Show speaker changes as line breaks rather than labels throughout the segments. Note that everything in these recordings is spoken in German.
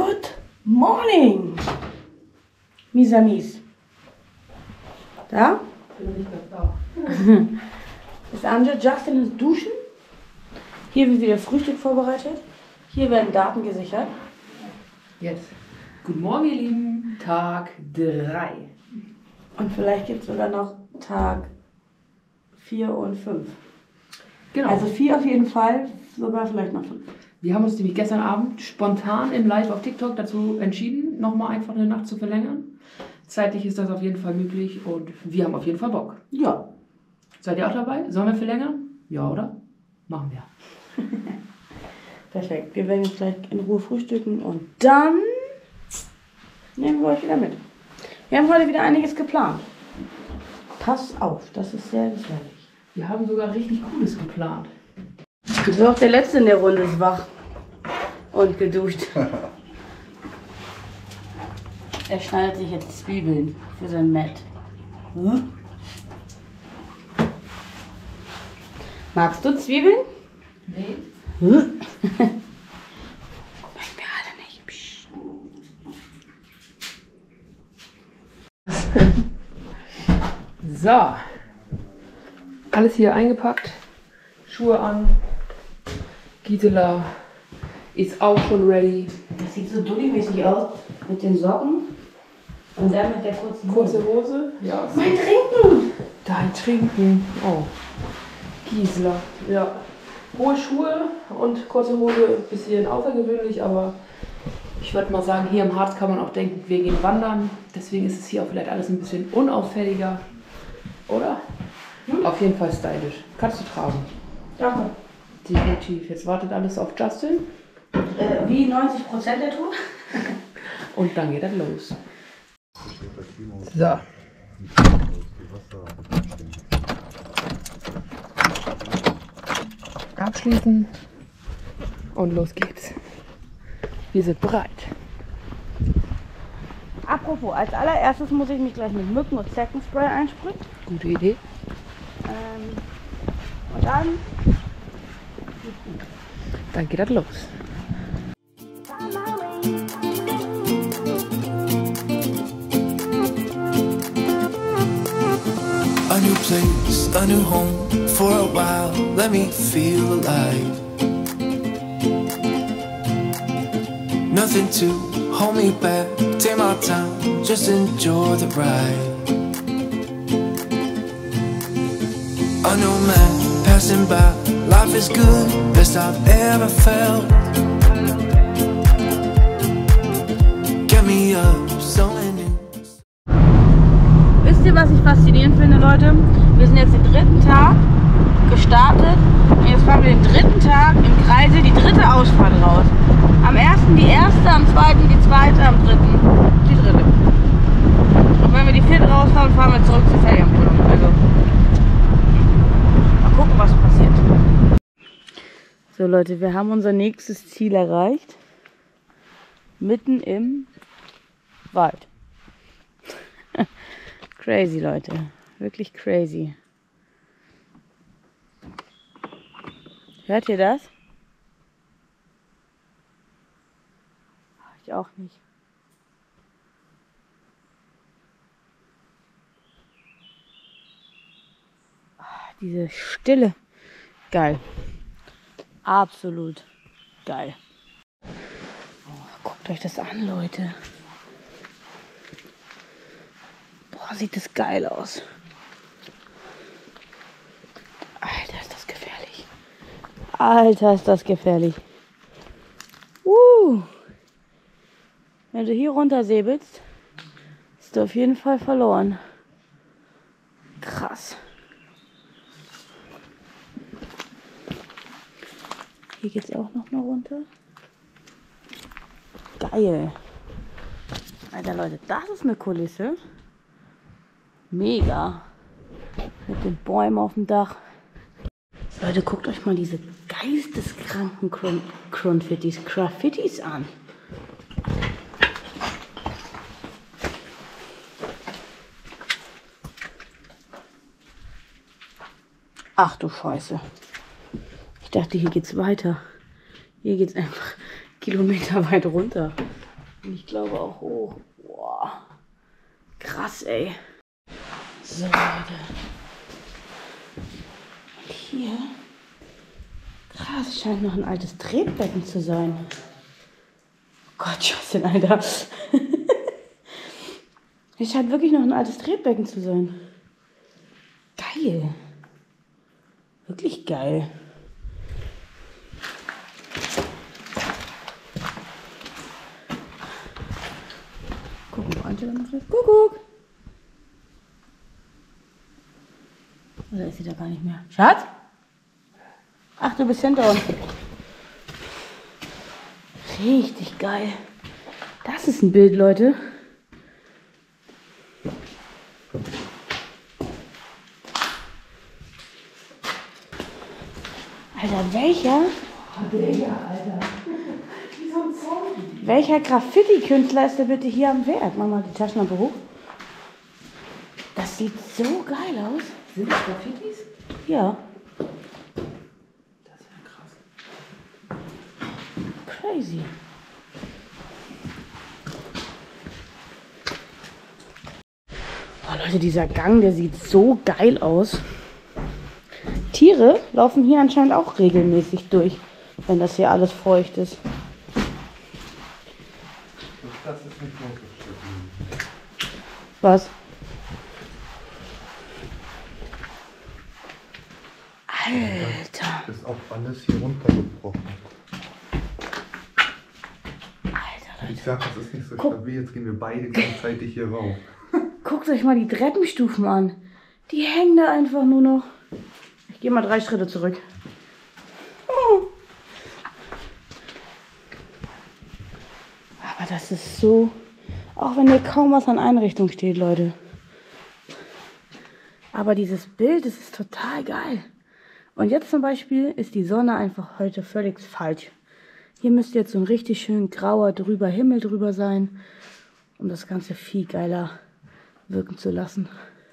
Good morning. Misamis. Da? Ist Anja, Justin ist duschen. Hier wird wieder Frühstück vorbereitet. Hier werden Daten gesichert.
Jetzt. Guten Morgen, ihr Lieben. Tag 3.
Und vielleicht gibt es sogar noch Tag 4 und 5.
Genau.
Also 4 auf jeden Fall, sogar vielleicht noch 5.
Wir haben uns nämlich gestern Abend spontan im Live auf TikTok dazu entschieden, nochmal einfach eine Nacht zu verlängern. Zeitlich ist das auf jeden Fall möglich und wir haben auf jeden Fall Bock.
Ja.
Seid ihr auch dabei? Sollen wir verlängern? Ja, oder? Machen wir.
Perfekt. Wir werden jetzt gleich in Ruhe frühstücken und dann nehmen wir euch wieder mit. Wir haben heute wieder einiges geplant. Pass auf, das ist sehr gefährlich.
Wir haben sogar richtig Cooles geplant.
So, auch der Letzte in der Runde ist wach und geduscht. Er schneidet sich jetzt Zwiebeln für sein Met. Hm? Magst du Zwiebeln?
Nee.
Hm? Mögen wir alle nicht. Psst.
So. Alles hier eingepackt. Schuhe an. Gisela ist auch schon ready.
Das sieht so dulli-mäßig aus mit den Socken und dann mit der kurzen
Kurze Hose. Ja.
Mein Trinken!
Dein Trinken. Oh. Gisela. Ja. Hohe Schuhe und kurze Hose. Bisschen außergewöhnlich, aber ich würde mal sagen, hier im Harz kann man auch denken, wir gehen wandern. Deswegen ist es hier auch vielleicht alles ein bisschen unauffälliger. Oder? Auf jeden Fall stylisch. Kannst du tragen.
Danke.
Definitiv. Jetzt wartet alles auf Justin.
Wie 90% der Tour?
Und dann geht das los. So. Abschließen. Und los geht's. Wir sind bereit.
Apropos, als allererstes muss ich mich gleich mit Mücken- und Zeckenspray einsprühen.
Gute Idee.
Und dann
Dann geht das los.
A new place, a new home. For a while, let me feel alive. Nothing to hold me back. Take my time, just enjoy the ride. A new man passing by. Life is good, best I've ever felt. Get me up, something new.
wisst ihr, was ich faszinierend finde, Leute? Wir sind jetzt den 3. Tag gestartet und jetzt fahren wir den 3. Tag im Kreise die 3. Ausfahrt raus. Am 1. die 1., am 2. die 2., am 3. die 3. Und wenn wir die 4. rausfahren, fahren wir zurück zur Ferienwohnung. Also mal gucken, was passiert. So Leute, wir haben unser nächstes Ziel erreicht. Mitten im Wald. Crazy, Leute. Wirklich crazy. Hört ihr das? Ich auch nicht. Diese Stille. Geil. Absolut geil. Oh, guckt euch das an, Leute. Boah, sieht das geil aus. Alter, ist das gefährlich. Alter, ist das gefährlich. Wenn du hier runter säbelst, bist du auf jeden Fall verloren. Krass. Hier geht's auch noch mal runter. Geil. Alter Leute, das ist eine Kulisse. Mega. Mit den Bäumen auf dem Dach. Leute, guckt euch mal diese geisteskranken Graffitis an. Ach du Scheiße. Ich dachte, hier geht's weiter. Hier geht's einfach kilometerweit runter. Und ich glaube auch hoch. Boah. Krass, ey. So, Leute. Und hier. Krass, scheint noch ein altes Tretbecken zu sein. Oh Gott, Justin, Alter. Hier scheint wirklich noch ein altes Tretbecken zu sein. Geil. Wirklich geil. Gucken, wo Antje noch ist. Kuckuck. Oder ist sie da gar nicht mehr? Schatz? Ach, du bist hinter uns. Richtig geil. Das ist ein Bild, Leute. Alter, welcher? Alter. Wie so ein Zombie. Welcher Graffiti-Künstler ist der bitte hier am Werk? Mach mal die Taschenlampe hoch. Das sieht so geil aus.
Sind das Graffitis?
Ja.
Das ist ja krass.
Crazy. Oh Leute, dieser Gang, der sieht so geil aus. Tiere laufen hier anscheinend auch regelmäßig durch, wenn das hier alles feucht ist.
Das ist nicht mehr so stabil.
Was? Alter.
Das ist auch alles hier runtergebrochen.
Alter,
Ich sag, das ist nicht so
Guck.
stabil. Jetzt gehen wir beide gleichzeitig hier rauf.
Guckt euch mal die Treppenstufen an. Die hängen da einfach nur noch. Ich gehe mal 3 Schritte zurück. Oh. Aber das ist so... Auch wenn hier kaum was an Einrichtung steht, Leute. Aber dieses Bild, das ist total geil. Und jetzt zum Beispiel ist die Sonne einfach heute völlig falsch. Hier müsste jetzt so ein richtig schön grauer Himmel drüber sein, um das Ganze viel geiler wirken zu lassen.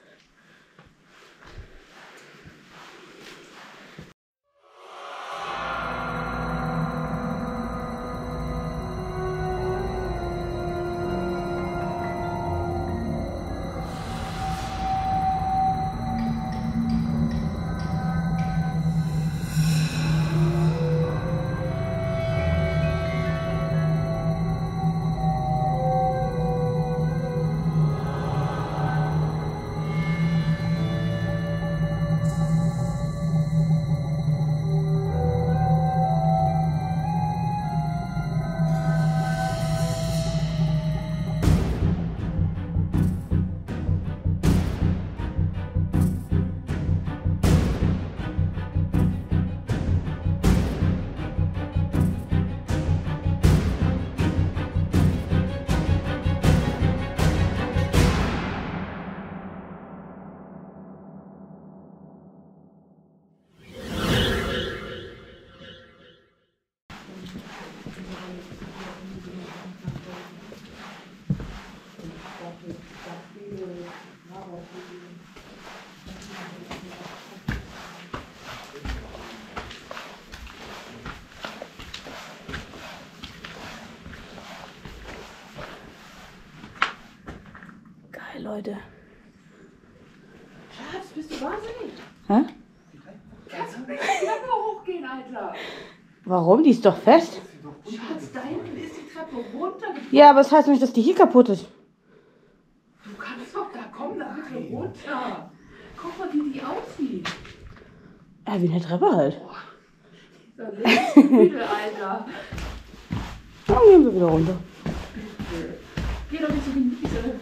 Geil, Leute.
Schatz, bist du wahnsinnig?
Hä?
Kannst du nicht die Treppe hochgehen, Alter?
Warum? Die ist doch fest.
Schatz, da hinten ist die Treppe runtergegangen.
Ja, aber das heißt nicht, dass die hier kaputt ist.
Du kannst doch da, komm da bitte runter. Guck mal, wie die aussieht.
Ja, wie eine Treppe halt.
Dieser Lebensmittel, Alter.
Dann gehen wir wieder runter.
Geh doch nicht so genieße.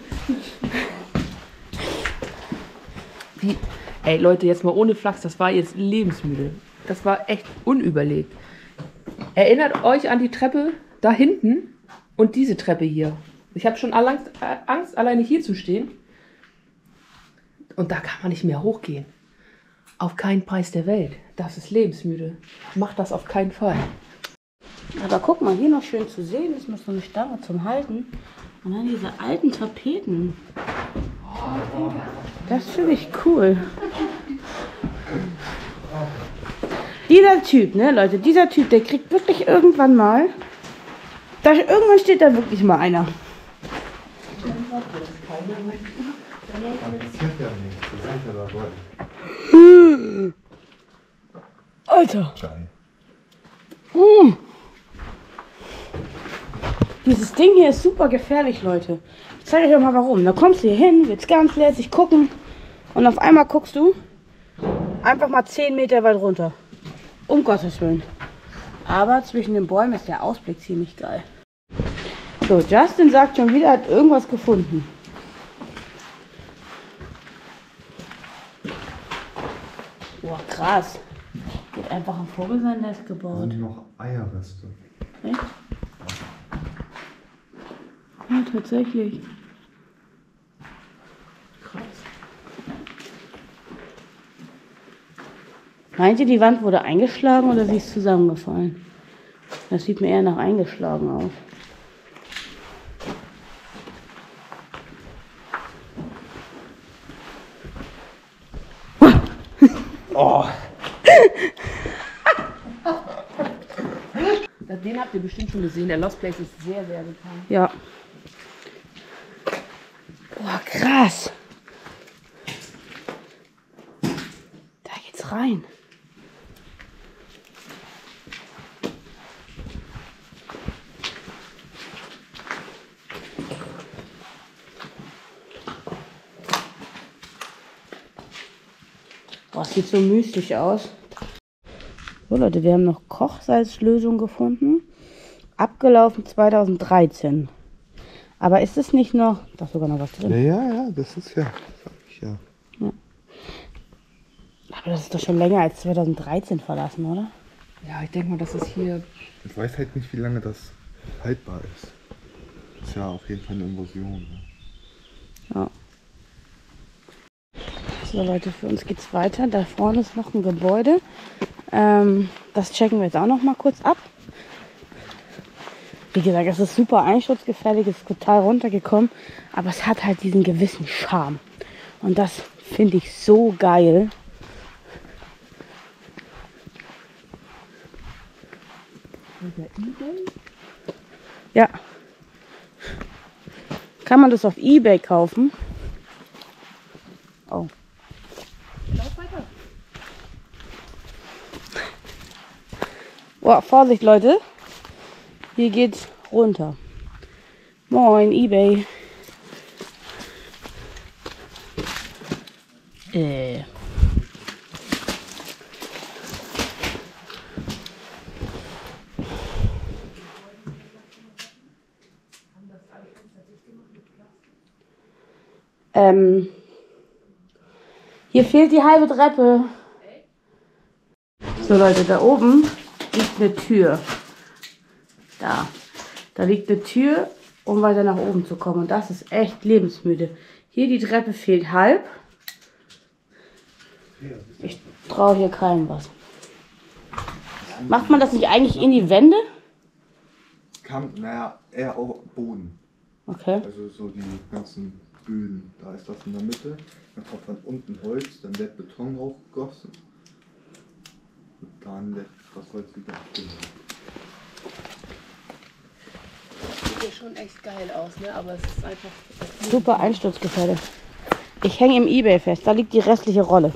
Wie? Ey Leute, jetzt mal ohne Flachs, das war jetzt lebensmüde. Das war echt unüberlegt. Erinnert euch an die Treppe da hinten und diese Treppe hier. Ich habe schon Angst, alleine hier zu stehen. Und da kann man nicht mehr hochgehen. Auf keinen Preis der Welt. Das ist lebensmüde. Macht das auf keinen Fall.
Aber guck mal, hier noch schön zu sehen ist noch so eine Stange zum Halten. Und dann diese alten Tapeten. Das finde ich cool. Dieser Typ, ne Leute, dieser Typ, der kriegt wirklich irgendwann mal Irgendwann steht da wirklich mal einer.
Das passiert ja nichts. Das ist ja dabei.
Alter.
Geil.
Dieses Ding hier ist super gefährlich, Leute. Ich zeige euch auch mal warum. Da kommst du hier hin, willst ganz lässig gucken und auf einmal guckst du einfach mal 10 Meter weit runter. Um Gottes Willen. Aber zwischen den Bäumen ist der Ausblick ziemlich geil. So, Justin sagt schon wieder, hat irgendwas gefunden. Boah, krass. Wird einfach ein Vogel sein Nest
Da
gebaut.
sind noch Eierreste.
Echt? Ja, tatsächlich. Krass. Meint ihr, die Wand wurde eingeschlagen oder sie ist zusammengefallen? Das sieht mir eher nach eingeschlagen aus.
Oh. Den habt ihr bestimmt schon gesehen. Der Lost Place ist sehr, sehr bekannt.
Ja. Boah, krass. Da geht's rein. Boah, sieht so mystisch aus. So Leute, wir haben noch Kochsalzlösung gefunden. Abgelaufen 2013. Aber ist es nicht noch... Da ist sogar noch was drin.
Ja, das ist ja. Sag ich ja.
Aber das ist doch schon länger als 2013 verlassen, oder?
Ja, ich denke mal, das ist hier.
Ich weiß halt nicht, wie lange das haltbar ist. Das ist ja auf jeden Fall eine Invasion. Ne?
Ja. So Leute, für uns geht's weiter. Da vorne ist noch ein Gebäude. Das checken wir jetzt auch noch mal kurz ab. Wie gesagt, es ist super einsturzgefährlich, es ist total runtergekommen, aber es hat halt diesen gewissen Charme. Und das finde ich so geil. Ja. Kann man das auf eBay kaufen? Oh. Boah, Vorsicht Leute. Hier geht's runter. Moin, eBay. Hier fehlt die halbe Treppe. So Leute, da oben liegt eine Tür. Da liegt eine Tür, um weiter nach oben zu kommen. Und das ist echt lebensmüde. Hier die Treppe fehlt halb. Ich traue hier keinem was. Macht man das nicht eigentlich in die Wände?
Naja, eher auch Boden.
Okay.
Also so die ganzen Böden. Da ist das in der Mitte. Dann kommt von unten Holz, dann wird Beton draufgegossen. Und dann wird das Holz wieder abgelegt.
Sieht ja schon echt geil aus, ne? Aber es ist einfach.
Super einsturzgefährlich. Ich hänge im eBay fest. Da liegt die restliche Rolle.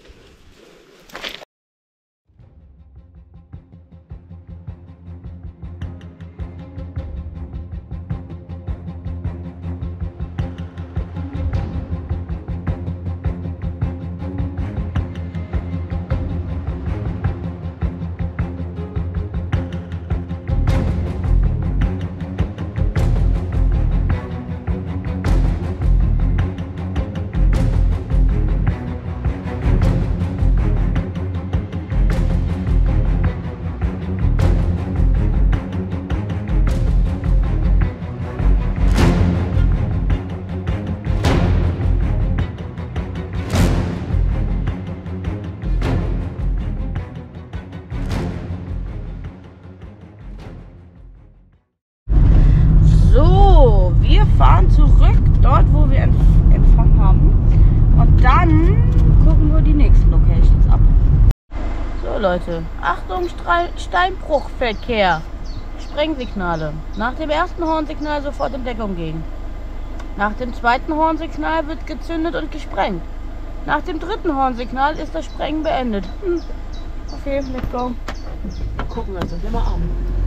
So, wir fahren zurück dort, wo wir Empfang haben. Und dann gucken wir die nächsten Locations ab. So Leute, Achtung, Steinbruchverkehr. Sprengsignale. Nach dem ersten Hornsignal sofort in Deckung gehen. Nach dem zweiten Hornsignal wird gezündet und gesprengt. Nach dem dritten Hornsignal ist das Sprengen beendet. Okay, let's go.
Gucken wir uns das mal an.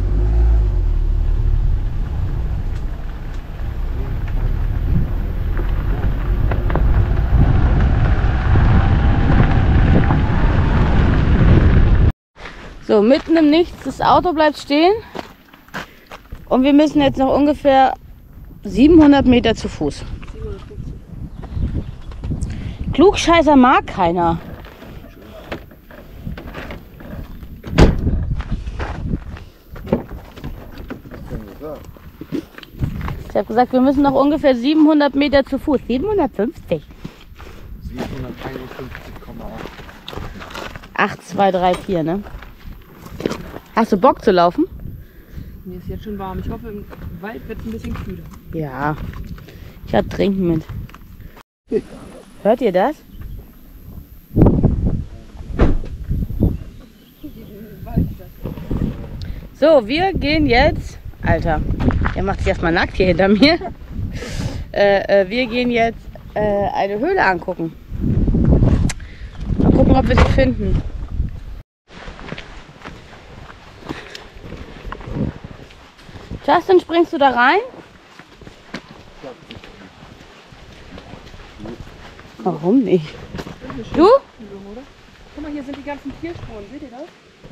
So, mitten im Nichts, das Auto bleibt stehen und wir müssen jetzt noch ungefähr 700 Meter zu Fuß. 750. Klugscheißer mag keiner. Ich habe gesagt, wir müssen noch ungefähr 700 Meter zu Fuß. 750.
751,8.
8, 2, 3, 4, ne? Hast du Bock zu laufen?
Mir ist jetzt schon warm. Ich hoffe, im Wald wird es ein bisschen kühler.
Ja. Ich hab Trinken mit. Hört ihr das? So, wir gehen jetzt... Alter, der macht sich erstmal nackt hier hinter mir. Wir gehen jetzt eine Höhle angucken. Mal gucken, ob wir sie finden. Justin, springst du da rein? Warum nicht? Du?
Guck mal, hier sind die ganzen Tierspuren. Seht ihr das?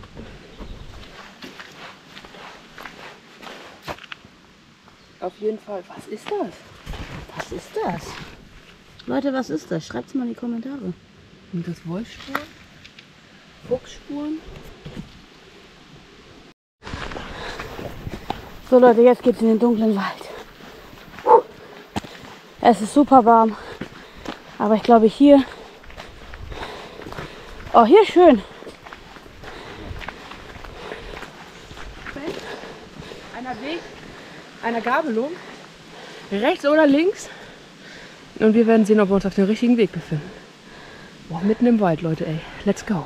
Auf jeden Fall. Was ist das?
Was ist das? Leute, was ist das? Schreibt's mal in die Kommentare.
Sind das Wolfsspuren? Fuchsspuren?
So Leute, jetzt geht's in den dunklen Wald. Es ist super warm. Aber ich glaube hier... Oh, hier schön.
Einer Weg, einer Gabelung. Rechts oder links. Und wir werden sehen, ob wir uns auf dem richtigen Weg befinden. Boah, mitten im Wald, Leute, ey. Let's go.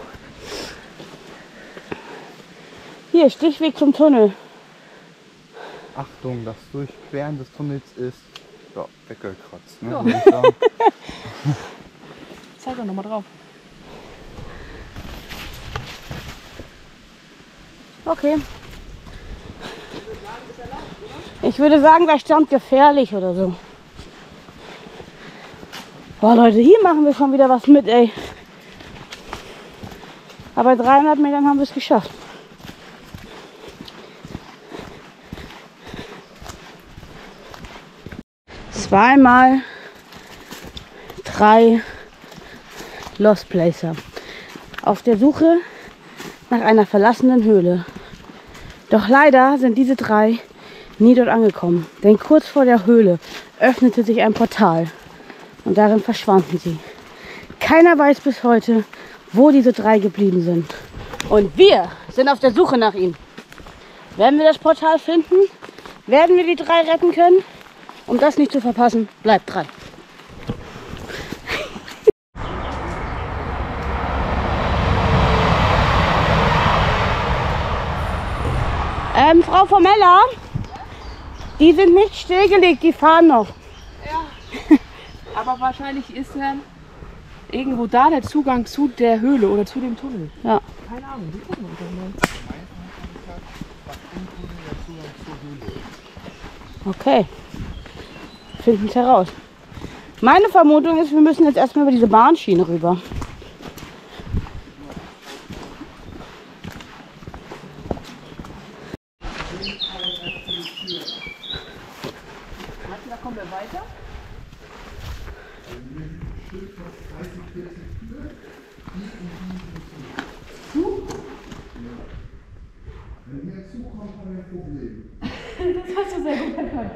Hier, Stichweg zum Tunnel.
Achtung, das Durchqueren des Tunnels ist ja, weggekratzt. Ne?
Ja.
Würde ich sagen.
Zeig doch nochmal drauf.
Okay. Ich würde sagen, da stand gefährlich oder so. Boah Leute, hier machen wir schon wieder was mit, ey. Aber bei 300 Metern haben wir es geschafft. Zweimal 3 Lost Placer. Auf der Suche nach einer verlassenen Höhle. Doch leider sind diese 3 nie dort angekommen. Denn kurz vor der Höhle öffnete sich ein Portal. Und darin verschwanden sie. Keiner weiß bis heute, wo diese 3 geblieben sind. Und wir sind auf der Suche nach ihnen. Werden wir das Portal finden? Werden wir die 3 retten können? Um das nicht zu verpassen, bleibt dran. Frau Formella, die sind nicht stillgelegt, die fahren noch.
Ja. Aber wahrscheinlich ist dann irgendwo da der Zugang zu der Höhle oder zu dem Tunnel.
Ja.
Keine Ahnung, wie gucken wir mal.
Okay. Finden es heraus. Meine Vermutung ist, wir müssen jetzt erstmal über diese Bahnschiene rüber.
Da kommen wir weiter.
Wenn ihr zukommt, haben wir ein Problem.
Das hast du sehr gut erkannt.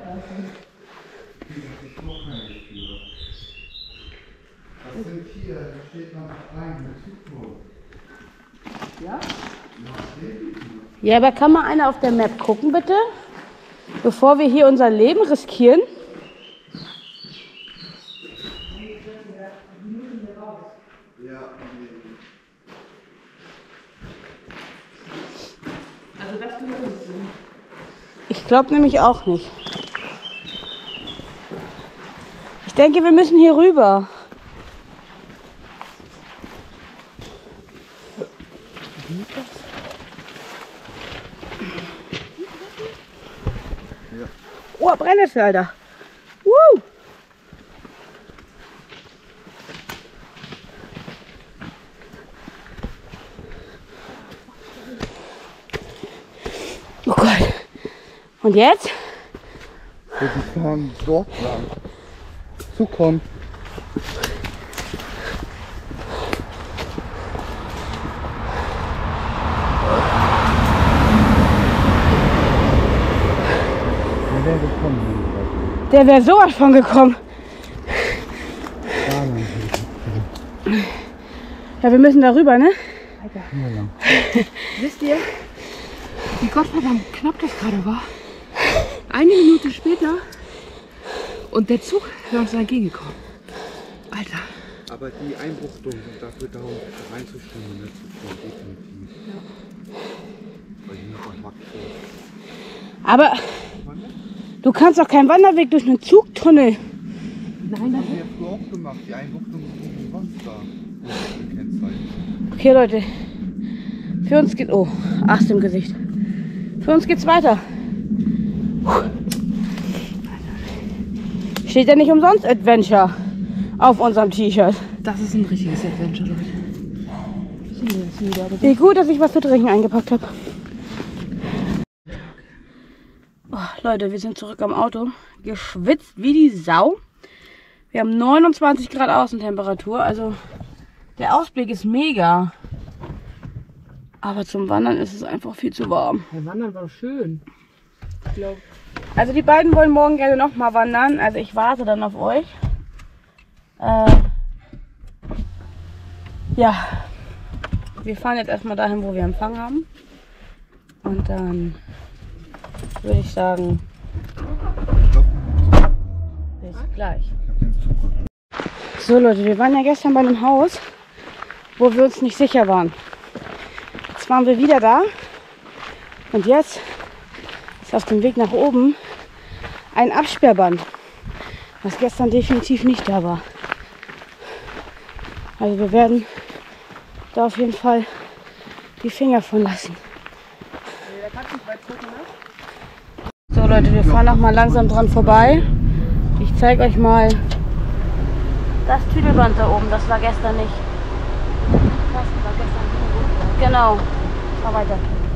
Was sind hier? Da steht noch rein, Zukunft.
Ja?
Ja, aber kann mal einer auf der Map gucken, bitte? Bevor wir hier unser Leben riskieren.
Also das tut uns Sinn.
glaube nämlich auch nicht. Ich denke, wir müssen hier rüber. Oh, Brennnesseln. Woo! Oh Gott. Und jetzt?
Wir fahren dort lang. Zukommen.
Der wäre sowas von gekommen. Ja, wir müssen da rüber, ne?
Wisst ihr, wie gottverdammt knapp das gerade war? Eine Minute später und der Zug wäre uns entgegengekommen. Alter.
Aber die Einbuchtungen sind dafür da, um reinzuschwimmen und nicht zu fahren, definitiv. Ja. Weil die noch am Markt vor.
Aber du kannst doch keinen Wanderweg durch einen Zugtunnel.
Nein, das haben wir früher auch gemacht. Die Einbuchtungen sind sonst da.
Okay, Leute. Für uns geht... Oh, Ast im Gesicht. Für uns geht's weiter. Steht ja nicht umsonst Adventure auf unserem T-Shirt.
Das ist ein richtiges Adventure, Leute.
Wie gut, dass ich was zu trinken eingepackt habe. Oh, Leute, wir sind zurück am Auto. Geschwitzt wie die Sau. Wir haben 29 Grad Außentemperatur. Also der Ausblick ist mega. Aber zum Wandern ist es einfach viel zu warm.
Der Wandern war schön. Ich glaube.
Also die beiden wollen morgen gerne noch mal wandern. Also ich warte dann auf euch. Ja. Wir fahren jetzt erstmal dahin, wo wir Empfang haben. Und dann würde ich sagen, bis gleich. So Leute, wir waren ja gestern bei einem Haus, wo wir uns nicht sicher waren. Jetzt waren wir wieder da und jetzt ist auf dem Weg nach oben ein Absperrband, was gestern definitiv nicht da war. Also wir werden da auf jeden Fall die Finger von lassen. So Leute, wir fahren noch mal langsam dran vorbei. Ich zeige euch mal das Tüdelband da oben, das war gestern nicht. Das war gestern nicht. Genau, fahr weiter.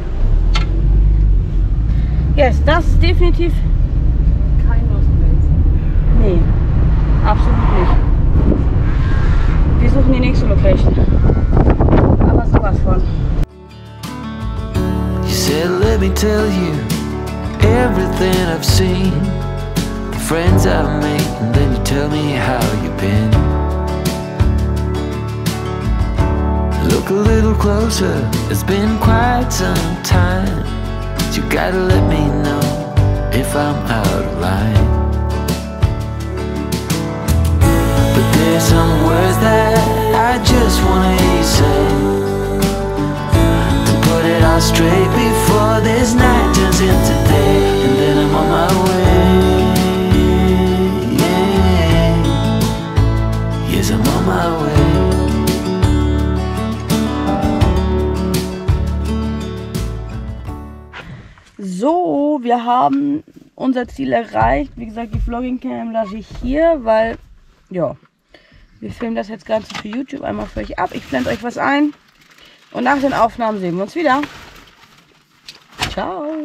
Yes, das ist definitiv
Kein Lost Place.
nee, absolut nicht. Wir suchen die nächste Location. Aber sowas von.
You said, let me tell you everything I've seen, the friends I've made, and then you tell me how you've been. Look a little closer, it's been quite some time. You gotta let me know if I'm out of line. But there's some words that I just wanna hear you say, to put it all straight before this night turns into day, and then I'm on my way. Yeah. Yes, I'm on my way.
So, wir haben unser Ziel erreicht. Wie gesagt, die Vlogging-Cam lasse ich hier, weil, ja, wir filmen das jetzt Ganze für YouTube einmal für euch ab. Ich blende euch was ein und nach den Aufnahmen sehen wir uns wieder. Ciao.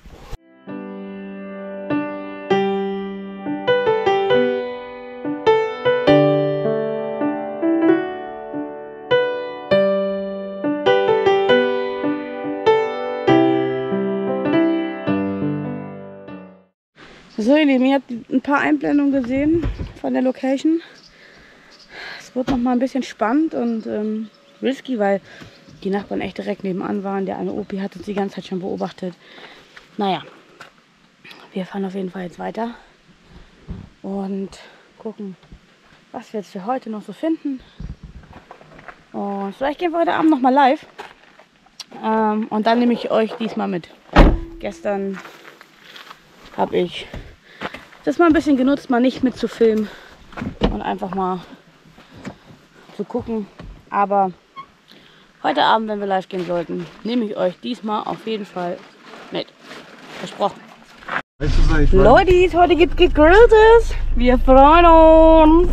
So ihr Lieben, ihr habt ein paar Einblendungen gesehen von der Location. Es wird noch mal ein bisschen spannend und risky, weil die Nachbarn echt direkt nebenan waren. Der eine Opi hat uns die ganze Zeit schon beobachtet. Naja, wir fahren auf jeden Fall jetzt weiter und gucken, was wir jetzt für heute noch so finden. Und vielleicht gehen wir heute Abend noch mal live. Und dann nehme ich euch diesmal mit. Gestern habe ich das mal ein bisschen genutzt, mal nicht mitzufilmen und einfach mal zu gucken. Aber heute Abend, wenn wir live gehen sollten, nehme ich euch diesmal auf jeden Fall mit. Versprochen. Leute, heute gibt's Gegrilltes. Wir freuen uns.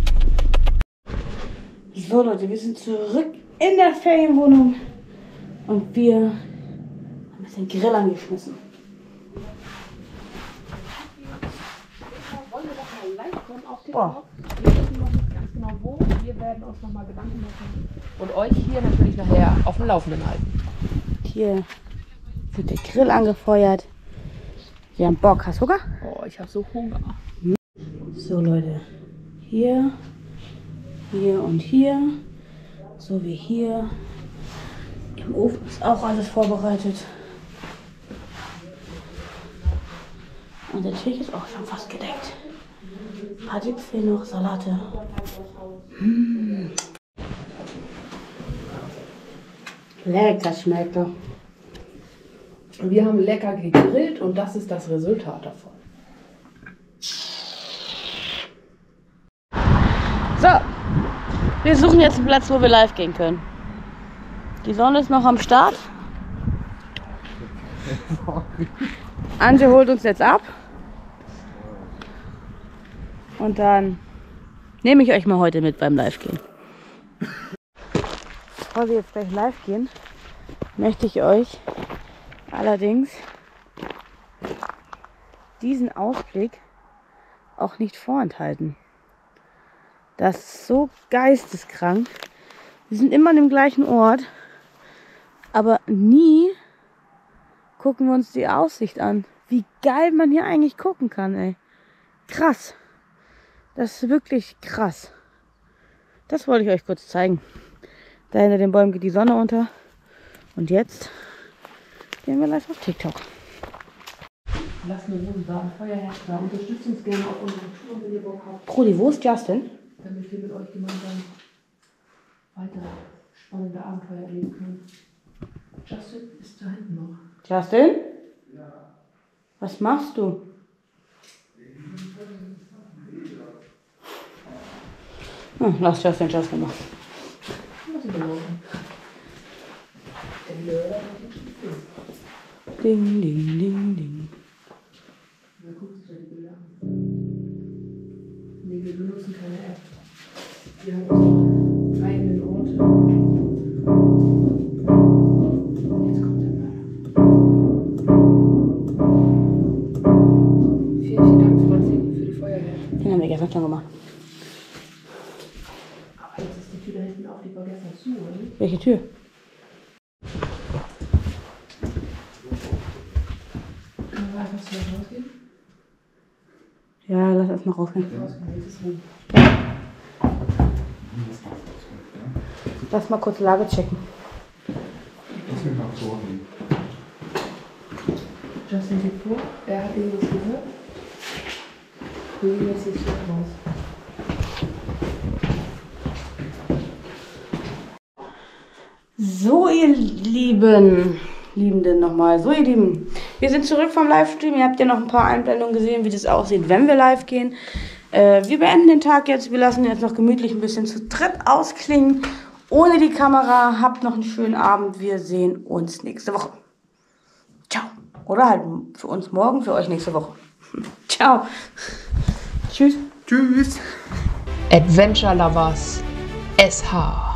So Leute, wir sind zurück in der Ferienwohnung und wir haben jetzt den Grill angeschmissen. Boah.
Wir wissen noch nicht ganz genau wo. Wir werden uns noch mal Gedanken machen und euch hier natürlich nachher auf dem Laufenden halten.
Hier wird der Grill angefeuert. Wir haben Bock. Hast du Hunger?
Oh, ich habe so Hunger.
So Leute, hier, hier und hier, so wie hier. Im Ofen ist auch alles vorbereitet. Und der Tisch ist auch schon fast gedeckt. Ein paar Dips fehlen noch, Salate. Lecker schmeckt er.
Wir haben lecker gegrillt und das ist das Resultat davon.
So, wir suchen jetzt einen Platz, wo wir live gehen können. Die Sonne ist noch am Start. Anje holt uns jetzt ab. Und dann nehme ich euch mal heute mit beim Live-Gehen. Bevor wir jetzt gleich live gehen, möchte ich euch allerdings diesen Ausblick auch nicht vorenthalten. Das ist so geisteskrank. Wir sind immer an dem gleichen Ort, aber nie gucken wir uns die Aussicht an. Wie geil man hier eigentlich gucken kann, ey. Krass. Das ist wirklich krass. Das wollte ich euch kurz zeigen. Da hinter den Bäumen geht die Sonne unter. Und jetzt gehen wir live auf TikTok.
Lasst eine Hose da, ein Feuer herstellen. Unterstützt uns gerne auf unseren Touren, wenn ihr Bock habt.
Brudi, wo ist Justin?
Damit wir mit euch gemeinsam weitere spannende Abenteuer erleben können. Justin ist da hinten noch.
Justin? Ja. Was machst du? Lass Justin machen. Ding, ding, ding, ding.
Wer guckt sich die Bilder an? Nee, wir benutzen keine App. Wir haben unsere eigenen Orte. Jetzt kommt der Mörder. Vielen Dank, Franzi, für die Feuerwehr.
Den haben wir gestern schon gemacht.
Aber jetzt ist die Tür da hinten auf, die war gestern zu, oder nicht?
Welche Tür?
Können wir einfach schnell rausgehen?
Ja, lass erst mal rausgehen.
Jetzt ist rum.
Lass mal kurz Lage checken.
Justin geht vor, er hat irgendwas gehört. Wir gehen jetzt hier raus.
So, ihr Liebenden nochmal. So, ihr Lieben. Wir sind zurück vom Livestream. Ihr habt ja noch ein paar Einblendungen gesehen, wie das aussieht, wenn wir live gehen. Wir beenden den Tag jetzt. Wir lassen jetzt noch gemütlich ein bisschen zu dritt ausklingen. Ohne die Kamera. Habt noch einen schönen Abend. Wir sehen uns nächste Woche. Ciao. Oder halt für uns morgen, für euch nächste Woche. Ciao. Tschüss.
Tschüss.
Adventure Lovers SH.